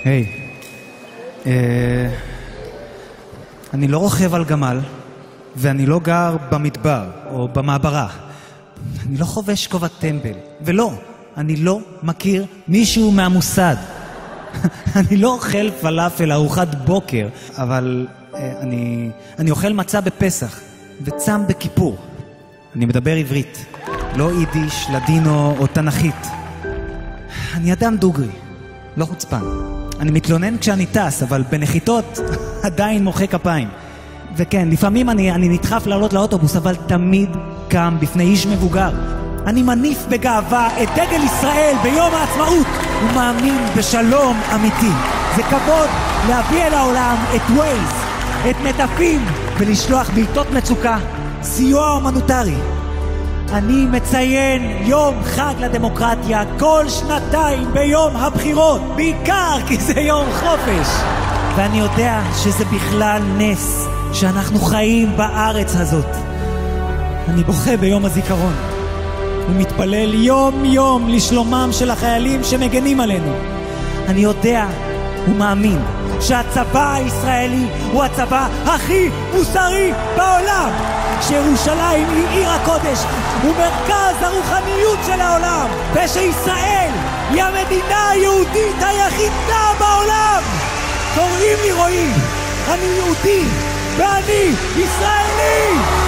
היי, אני לא רוכב על גמל, ואני לא גר במדבר או במעברה. אני לא חובש כובע טמבל, ולא, אני לא מכיר מישהו מהמוסד. אני לא אוכל פלאפל ארוחת בוקר, אבל אני אוכל מצה בפסח וצם בכיפור. אני מדבר עברית, לא יידיש, לדינו או תנכית. אני אדם דוגרי, לא חוצפן. אני מתלונן כשאני טס, אבל בנחיתות עדיין מוחא כפיים. וכן, לפעמים אני נדחף לעלות לאוטובוס, אבל תמיד קם בפני איש מבוגר. אני מניף בגאווה את דגל ישראל ביום העצמאות ומאמין בשלום אמיתי. זה כבוד להביא אל העולם את ווייז, את מטפים, ולשלוח בעיתות מצוקה סיוע הומניטרי. אני מציין יום חג לדמוקרטיה כל שנתיים ביום הבחירות, בעיקר כי זה יום חופש. ואני יודע שזה בכלל נס שאנחנו חיים בארץ הזאת. אני בוכה ביום הזיכרון ומתפלל יום יום לשלומם של החיילים שמגנים עלינו. אני יודע ומאמין שהצבא הישראלי הוא הצבא הכי מוסרי בעולם, שירושלים היא עיר הקודש ומרכז הרוחניות של העולם, ושישראל היא המדינה היהודית היחידה בעולם. קוראים לי רועי, אני יהודי ואני ישראלי.